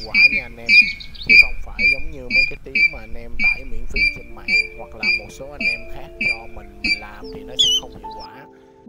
quả nha anh em, chứ không phải giống như mấy cái tiếng mà anh em tải miễn phí trên mạng hoặc là một số anh em khác cho mình làm thì nó sẽ không hiệu quả.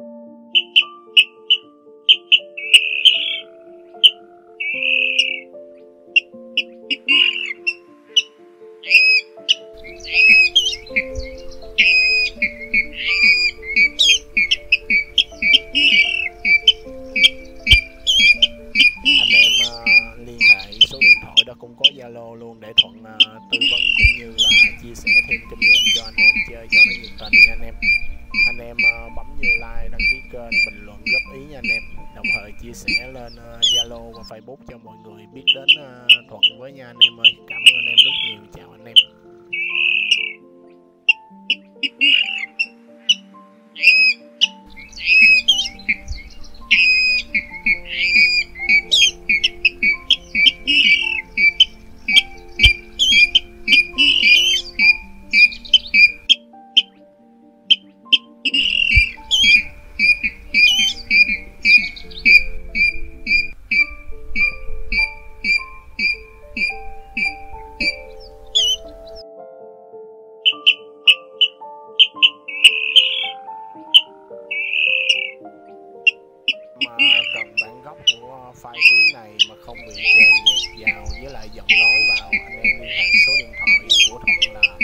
Anh em liên hệ số điện thoại đó cũng có Zalo luôn để Thuận tư vấn cũng như là chia sẻ thêm kinh nghiệm cho anh em chơi cho nó nhiệt tình nha anh em. Anh em bấm vô like, đăng ký kênh, bình luận góp ý nha anh em, đồng thời chia sẻ lên Zalo và Facebook cho mọi người biết đến Thuận với nha anh em ơi. Cảm ơn anh em rất nhiều, chào anh em. Mà cần bản gốc của file tiếng này mà không bị chèn nhạc vào với lại giọng nói vào, anh em liên hệ số điện thoại của Thuận là